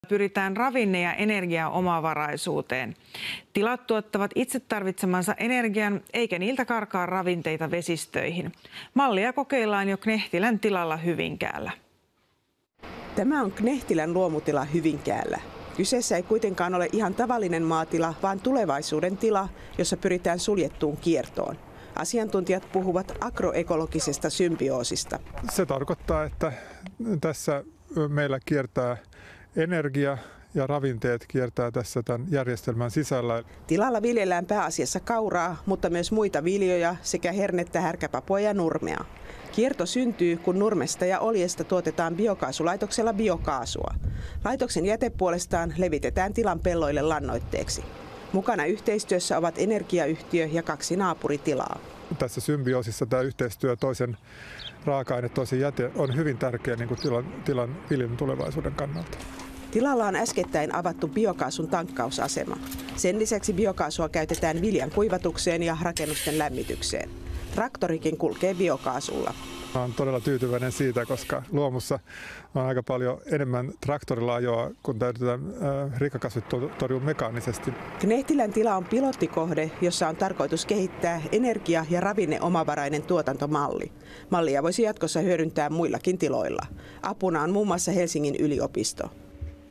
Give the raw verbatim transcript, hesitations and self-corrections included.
Pyritään ravinne- ja energiaomavaraisuuteen. Tilat tuottavat itse tarvitsemansa energian, eikä niiltä karkaa ravinteita vesistöihin. Mallia kokeillaan jo Knehtilän tilalla Hyvinkäällä. Tämä on Knehtilän luomutila Hyvinkäällä. Kyseessä ei kuitenkaan ole ihan tavallinen maatila, vaan tulevaisuuden tila, jossa pyritään suljettuun kiertoon. Asiantuntijat puhuvat agroekologisesta symbioosista. Se tarkoittaa, että tässä meillä kiertää energia ja ravinteet kiertää tässä tämän järjestelmän sisällä. Tilalla viljellään pääasiassa kauraa, mutta myös muita viljoja sekä hernettä, härkäpapua ja nurmea. Kierto syntyy, kun nurmesta ja oljesta tuotetaan biokaasulaitoksella biokaasua. Laitoksen jäte puolestaan levitetään tilan pelloille lannoitteeksi. Mukana yhteistyössä ovat energiayhtiö ja kaksi naapuritilaa. Tässä symbioosissa tämä yhteistyö toisen raaka-aine, toisen jäte on hyvin tärkeä niin kuin tilan, tilan viljelyn tulevaisuuden kannalta. Tilalla on äskettäin avattu biokaasun tankkausasema. Sen lisäksi biokaasua käytetään viljan kuivatukseen ja rakennusten lämmitykseen. Traktorikin kulkee biokaasulla. Olen todella tyytyväinen siitä, koska luomussa on aika paljon enemmän traktorilla ajoa, kun täytetään rikkakasvit torjua mekaanisesti. Knehtilän tila on pilottikohde, jossa on tarkoitus kehittää energia- ja ravinneomavarainen tuotantomalli. Mallia voisi jatkossa hyödyntää muillakin tiloilla. Apuna on muun muassa Helsingin yliopisto.